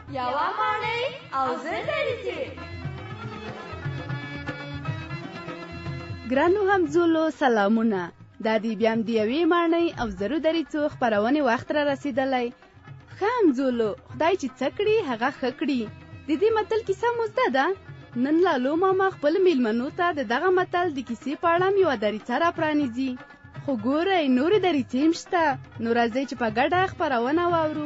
یوه ماڼۍ او زر دریڅې. ګرانو همزولو سلامونه. دا دی بیا د یوې ماڼۍ او زرو دریڅو خپرونې وخت را رسېدلی. ښه همزولو، خدای چې څه کړي هغه ښه کړي. د دې متل کیسه مو زده ده؟ نن لالو ماما خپل میلمنو ته د دغه متل د کیسې په اړه یوه دریڅه را پرانیزي. خو ګورئ نورې دریڅې هم شته. نو راځئ چې په ګډه خپرونه واورو.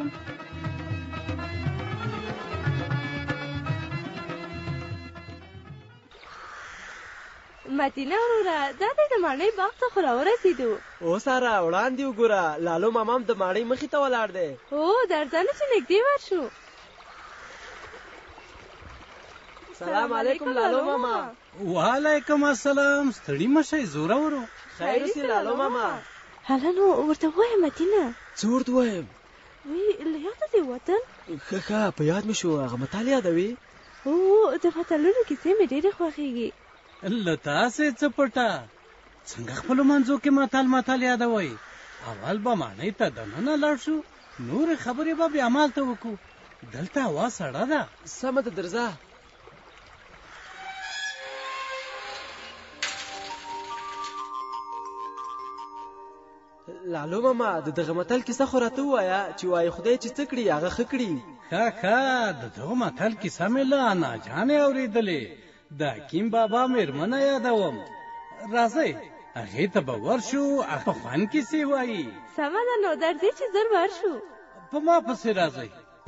مدینه وروره، دا دی د ماڼۍ باغ ته خو راورسېدو. او ساره وړاندې وګوره، لالو ماما هم د ماڼۍ مخې ته ولاړ دی. او درځه نو چې نږدې ورشو. سلام علیکم لالو ماما. وعلیکم السلام. ستړي مشئ، زوره ورو. خیر اوسې لالو ماما. هله نو ورته ووایه مدینه. څه ورته ووایم؟ وی له یاده دې وطن. ښه په یاد مې شو. هغه متل یادوي؟ او د متلونو کیسې مې ډېرې خوښېږي. له تاسې څه پټه؟ څنګه خپلو منځو کې متل یادوئ؟ اول به ماڼۍ ته دننه لاړ شو، نورې خبرې به بیا همالته وکړو. دلته هوا سړه ده. سمه ده، درځه. لالو ماما، د دغه متل کیسه خو راته ووایه چې وایي خدای چې څه کړي هغه ښه کړي. ښه د دغه متل کیسه مې له انا جانې اورېدلې. د حکیم بابا مېرمنه یادوم. راځئ هغې ته به ورشو، هغه خوند کیسې وایي. سمه ده نو درځئ چې زر ورشو. په ما پسې راځئ.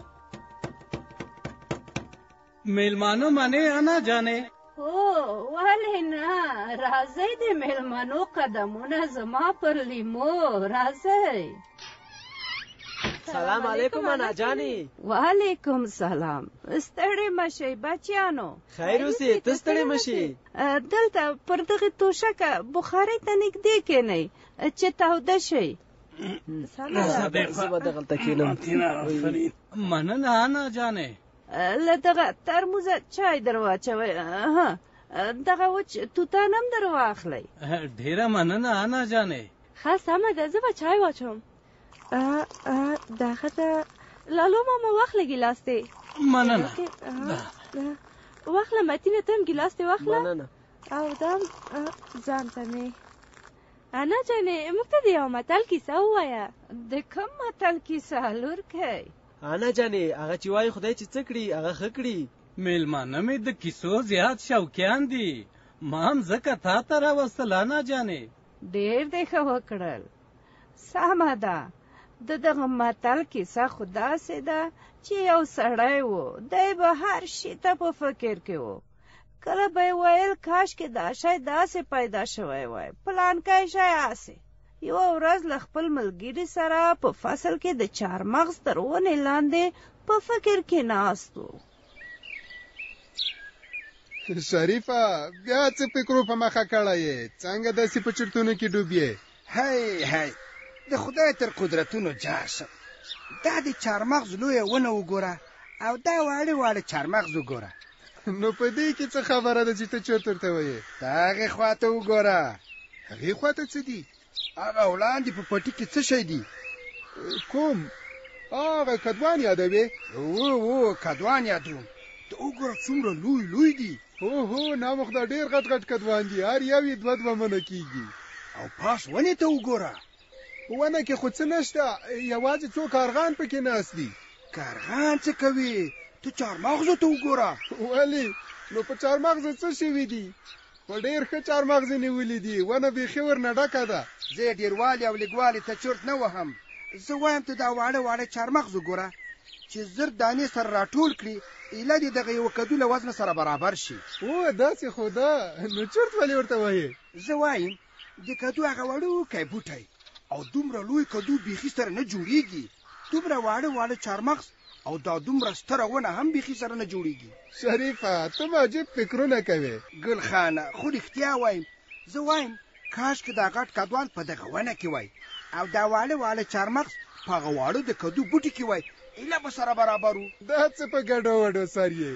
میلمانو منې انا جانې؟ هو ولې نه، راځئ د میلمنو قدمونه زما پر لیمو. راځئ. سلام علیکم انا جانې. وعلیکم سلام. ستړي مشئ بچیانو. خیر اوسې، ته ستړي مشې. دلته پر دغه توشکه بخارۍ ته نږدې کېنئ چې توده شئ. زه به دغلته کېنم. مننه انا جانې. له دغه ترموزه چای در واچوئ. دغه وچ توتان هم در واخلئ. ډېره مننه انا جانې. ښه سمه ده، زه به چای واچوم. دغه ده لالو ماما، واخله ګیلاس دی. مننه. واخله متینه، ته هم ګیلاس دی واخله. مننه. او دا ځان ته مې. انا جانې موږ ته د یو متل کیسه ووایه. د کوم متل کیسه لورکی؟ انا جانې هغه چې وایي خدای چې څه کړي هغه ښه کړي. میلمانه مې د کیسو زیات شوقیان دي. ما هم ځکه تا ته راوستل انا جانې. ډېر دې ښه وکړل. سمه ده. د دغه متل کیسه خو داسې ده چې یو سړی و، دی به هر شي ته په فکر کې و. کله به یې ویل کاشکې دا شی داسې پیدا شوی وای، پلانکی شی هسې. یوه ورځ له خپل ملګري سره په فصل کې د چارمغز تر ونې لاندې په فکر کې ناست و. شریفه بیا څه فکرو په مخه کړی یې؟ څنګه داسې په چرتونو کې ډوب یې؟ هی د خدای تر قدرتونو جار شم. دا د چارمغز لویه ونه وګوره او دا واړه چارمغز وګوره. نو په دې کې څه خبره ده چې ته چرته ورته وایې؟ د هغې خواته وګوره. هغې خواته څه دي؟ هغه وړاندې په پټي کې څه شی دي؟ کوم؟ هغه کدوان یادوې؟ او کدوان یادوم. ته وګوره څومره لوی دي. هو نامخدا ډېر غټ کدوان دي. هر یو یې 2 منه کېږي. او پاس ونې ته وګوره. ونه کې خو څه نشته، یوازې څو کارغان پکې ناست دي. کارغان څه کوي؟ ته چارمغزو ته وګوره. ولې؟ نو په چارمغزو څه شوي دي؟ په ډېر ښه چارمغز یې نیولي دي. ونه بیخي ورنه ډکه ده. زه یې ډېروالي او لږوالي ته چرت نه وهم. زه وایم ته دا واړه چارمغز وګوره چې زر دانې سره راټول کړي، ایله دې دغه یوه کدو له وزن سره برابر شي. او داسې خو ده. نو چرت ولې ورته وایې؟ زه وایم د کدو هغه وړوکی بوټی او دومره لوی کدو بیخي سره نه جوړیږي. دومره واړه چارمغز او دا دومره ستره ونه هم بیخي سره نه جوړیږي. شریفه ته عجیب فکرونه کوې. ګل خانه خو رښتیا وایم. زه وایم کاشکې دا غټ کدوان په دغه ونه کې وای او دا واړه چارمغز په هغه واړه د کدو بوټي کې وای، ایله به سره برابر وو. دا څه په ګډو وډو سر یې؟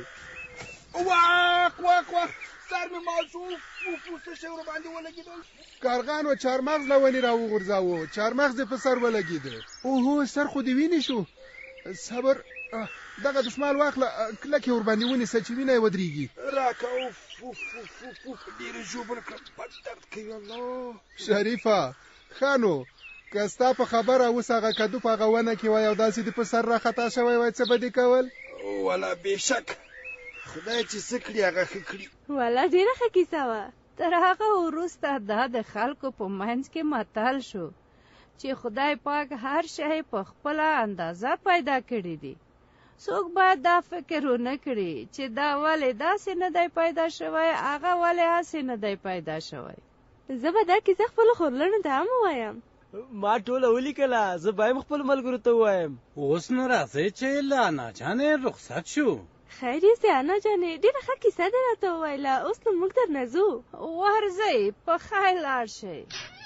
واخ سر مې مات شو. څه شی ورباندې ولګېدل؟ کارغان و چارمغز له ونې راوغورځاوه. چارمغز یې په سر ولګېده. اوهو سر خو دې وینې شو. دغه دسمال واخله کلک یې ورباندې ونیسه چې وینه یې ودرېږي. راکه اوف ډېرې ژوبل کړم بد درد کوي. الله شریفه ښه نو که ستا په خبره اوس هغه کدو په هغه ونه کې وای او داسې دې په سر راخطا شوی وای څه به دې کول؟ والا بېشک خدای چې څه کړي هغه ښه کړي. والا ډېره ښه کیسه وه. تر هغه وروسته دا د خلکو په منځ کې متل شو چې خدای پاک هر شی په خپله اندازه پیدا کړی دی. څوک باید دا فکر ونه کړي چې دا ولې داسې نه دی پیدا شوی، هغه ولې هسې نه دی پیدا شوی. زه به دا کیسه خپلو خورلڼو ته هم ووایم. ما ټوله ولیکله، زه به هم خپلو ملګرو ته ووایم. اوس نو راځئ چې له انا جانې رخصت شو. خیر یې انا جانې ډېره ښه کیسه دې راته وویله. اوس نو موږ درنه ځو. ورځئ په خیر لاړ شئ.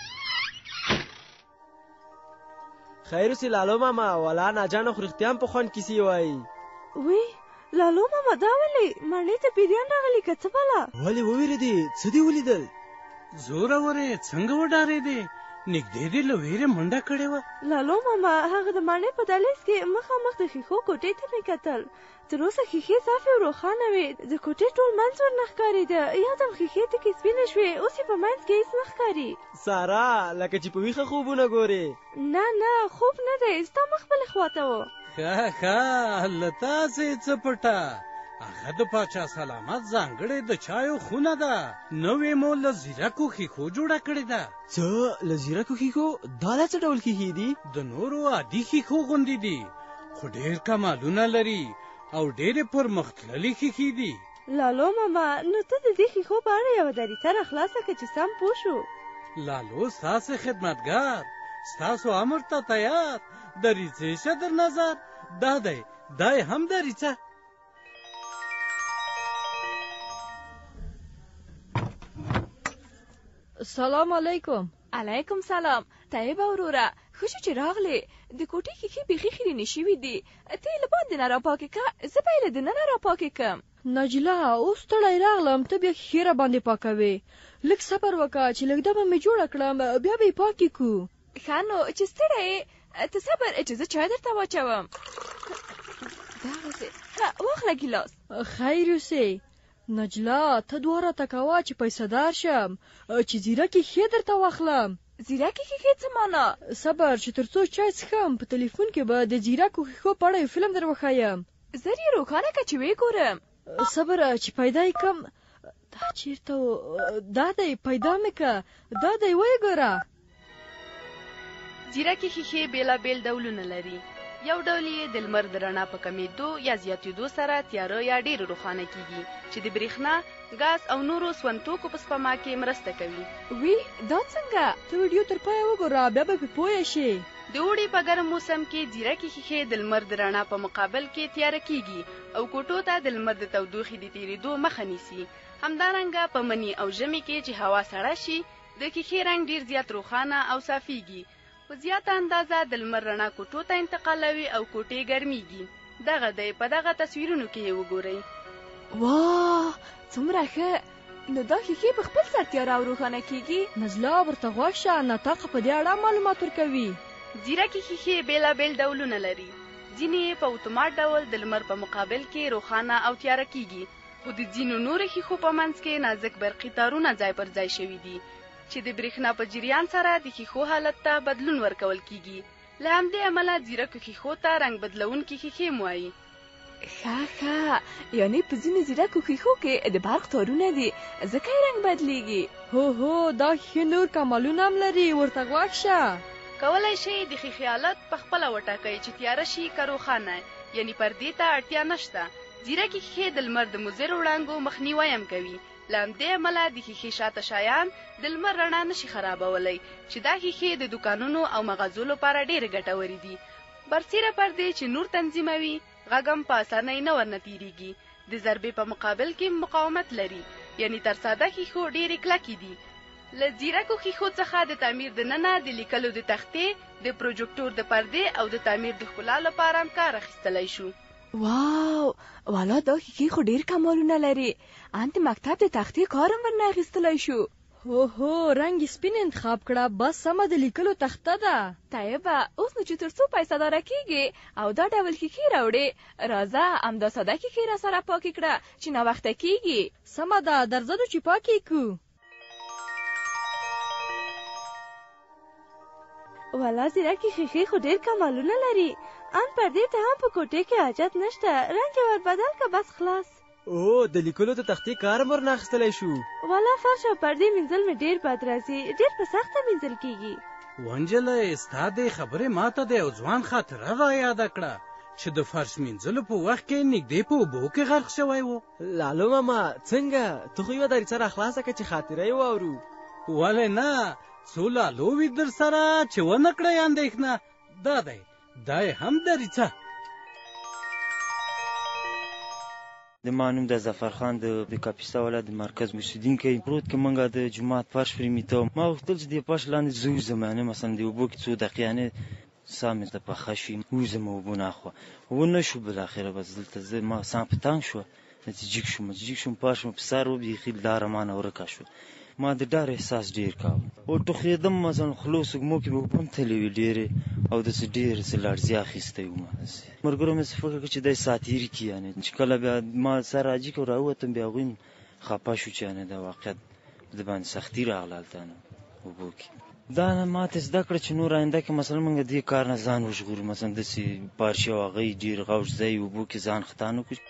خیر اوسې لالو ماما، ولا ناجانه خو رښتیا هم په خوند کیسې وایي. وی لالو ماما دا ولې مڼې ته پیریان راغلي که څه بله؟ ولې وویرېدې؟ څه دې ولیدل؟ زورورې څنګه وډارېدې؟ نږدې دې له ویرې منډه کړې وه. لالو ماما هغه د مڼې په دهلیز کې مخامخ د ښیښو کوټې ته مې کتل. تر اوسه ښیښې صافې او روښانه وې. د کوټې ټول منځ ورنه ښکارېده. یادم ښیښې تکې سپینې شوې، اوس یې په منځ کې هېڅ نه ښکاري. سارا لکه چې په ویښه خوبونه ګورې. نه خوب نه دی، ستا مخ بلې خواته و. ښه له تاسې څه پټه، هغه د پاچا سلامت ځانګړې د چایو خونه ده. نوې مو له زیرکو ښیښو جوړه کړې ده. څه له زیرکو ښیښو؟ دا لا څه ډول ښیښې دي؟ د نورو عادي ښیښو غوندې دي، خو ډېر کمالونه لري او ډېرې پرمختللې ښیښې دي. لالو ماما نو ته د دې ښیښو په اړه یوه دریڅه راخلاصه کړه چې سم پوه شو. لالو ستاسې خدمتګار، ستاسو امر ته تیار. دریڅې شه در نظر، دا یې هم دریڅه. سلام علیکم. علیکم سلام. طیبه وروره ښه شو چې راغلې. د کوټې ښیښې بیخي خیرنې شوي دي. ته یې له باندې نه راپاکې که، زه به یې له دننه راپاکې کړم. نجله اوس ستړی راغلم، ته بیا ښیښې راباندې پاکوې. لږ صبر وکړه چې لږ دمه مې جوړه کړم، بیا به یې پاکې کړو. ښه نو چې ستړی یې ته صبر چې زه چای درته واچوم. دغسې واخله ګیلاس. خیر اوسې نجله، ته دوه راته کوه چې پیسه‌دار شم، چې زیرکې ښې درته واخلم. زیرکې ښیښې څه معنا؟ صبر چې تر څو چای څښم، په تلیفون کې به د زیرکو ښیښو په اړه یو فلم در وښایم. زر یې روښانه کړه چې ویې ګورم. صبر چې پیدا یې کړم. دا چېرته و؟ دا دی، پیدا مې کړه. دا دی، ویې ګوره. زیرکې ښیښې بېلابېل ډولونه لري. یو ډول یې د لمر د رڼا په کمیدو یا زیاتېدو سره تیاره یا ډېر روښانه کیږي، چې د برېښنا، ګاز او نورو سون توکو په سپما کې مرسته کوي. وی دا څنګه؟ ته ویډیو تر پایه وګوره، بیا به پې پوه شې. د اوړي په ګرم موسم کې زیرکې ښیښې د لمر د رڼا په مقابل کې تیاره کیږي او کوټو ته د لمر د تودوخې د تېرېدو مخه نیسي. همدارنګه په مني او ژمي کې چې هوا سړه شي، د ښیښې رنګ ډېر زیات روښانه او صافیږي. په زیاته اندازه د لمر رڼا کوټو ته انتقالوي او کوټې ګرمیږي. دغه دی، په دغه تصویرونو کې یې وګورئ. واه څومره ښه. نو دا ښیښې په خپل سر تیاره او روښانه کیږي. نزله ورته غوږ شه، نطاقه په دې اړه معلومات ورکوي. زیرکې ښیښې بېلابېل ډولونه لري. ځینې یې په اتومات ډول د لمر په مقابل کې روښانه او تیاره کیږي، خو د ځینو نورو ښیښو په منځ کې نازک برقي تارونه ځای پر ځای شوي دي چې د برېښنا په جریان سره د ښیښو حالت ته بدلون ورکول کیږي. له همدې امله زیرکو ښیښو ته رنګ بدلونکي ښیښې وایي. ښه یعنې په ځینو زیرکو ښیښو کې د برق تارونه دي، ځکه یې رنګ بدلیږي. هو دا ښیښې نور کمالونه هم لري، ورته غوږ شه. کولی شئ د ښیښې حالت په خپله وټاکئ چې تیاره شي که روښانه، یعنې پردې ته اړتیا نشته. زیرکې ښیښې د لمر د مضرو وړانګو مخنیوی هم کوي. له همدې امله د ښیښې شاته شیان د لمر رڼا نشي خرابولی، چې دا ښیښې د دوکانونو او مغازو لپاره ډېرې ګټورې دي. برسیره پردې چې نور تنظیموي، غږ هم په اسانۍ نه ورنه تېرېږي. د ضربې په مقابل کې مقاومت لري، یعنې تر ساده ښیښو ډېرې کلکې دي. له زیرکو ښیښو څخه د تعمیر دننه د لیکلو د تختې، د پروجیکټور د پردې او د تعمیر د ښکلا لپاره هم کار اخیستلی شو. واو والا دا ښیښې خو ډېر کمالونه لري. ان د مکتب د تختې کار هم ورنه اخیستلی شو. هو رنگ سپین انتخاب کړه، بس سمه د لیکلو تخته ده. طیبه اوس نو چې تر څو پیسه داره کیږي او دا ډول کیکي راوړې، راځه همدا ساده کیکي را سره پاکې کړه چې ناوخته کیږي. سمه ده، درځه چې پاکې کړو. والا زیرکې ښیښې خو ډېر کمالونه لري. ان پردې ته هم په کوټې کې حاجت نشته، رنګ یې ور بدل که بس خلاص. او د لیکلو د تختې کار هم ورنه اخیستلی شو. والا فرش او پردې مینځل مې ډېر بد راځي، ډېر په سخته مینځل کېږي. ونجلۍ ستا دې خبرې ماته د یو ځوان خاطره را یاده کړه چې د فرش مینځلو په وخت کې نږدې په اوبو کې غرق شوی و. لالو ماما څنګه ته خو یوه دریڅه را خلاصه کړه چې خاطره یې واورو. ولې نه، څو لالو وي در سره چې ونه کړی اندېښنه. دا دی دا یې هم دریڅه. د ما نوم د ظفرخان د کاپیسا ولایت د مرکز اوسېدونکی. پروت کې موږ د جومات فرش پرې میته ما غوښتل چې د فرش لاندې زه ووځم، یعنې مثلا د اوبو کې څو دقیقې یعنې ساه مې ته پخه شي ووځم اوبو نه اخوا. ونه شو بالاخره بس دلته زه ما ساه په تنګ شوه، جګ شوم فرش مې په سر وبېخي لاره مانه ورکه شوه. ما د ډار احساس ډېر کاوه او ټوخېدم، مثلا خولو سږمو کې مې اوبه هم تللې وې ډېرې او داسې ډېر څه لړزیا اخیستی وم. ملګرو مې څه فکر کړ چې دی ساتیري کي، یعنې چې کله بیا ما سر راجي کړ راووتم، بیا هغوی خفه شو چې یعنې دا واقعیت د باندې سختي راغله هلته نه اوبو کې. دا نه ماته زده کړه چې نور آینده کې مثلا موږ دې کار نه ځان وژغورو، مثلا داسې پارچې او هغوی ډېر غوږ ځای اوبو کې ځان خطا نه کړو.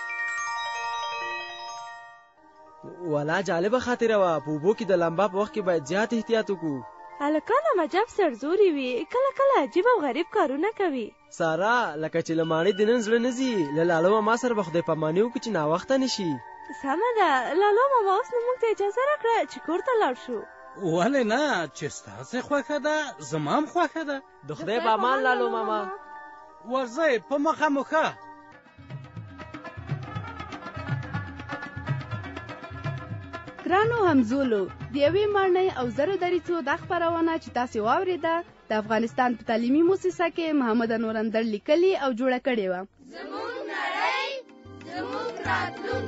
والا جالبه خاطره وه. په اوبو کې د لمبا په وخت کې باید زیات احتیاط وکړو. هلکان هم عجب سرزوري وي، کله کله عجیب او غریب کارونه کوي. سارا لکه چې له ماڼۍ د نن زړه نه ځي، له لالو ماما سره به خدای پاماني وکړو چې ناوخته نه شي. سمه ده، لالو ماما اوس نو موږ ته اجازه راکړه چې کور ته لاړ شو. ولې نه، چې ستاسې خوښه ده زما هم خوښه ده. د خدای په امان لالو ماما. ورځئ په مخه مخه. ګرانو همزولو، د یوې ماڼۍ او زرو دریڅو دا خپرونه چې تاسې واورېده د افغانستان په تعلیمي موسسه کې محمد انور اندر لیکلي او جوړه کړې وه. زموږ نړۍ زموږ راتلونکی.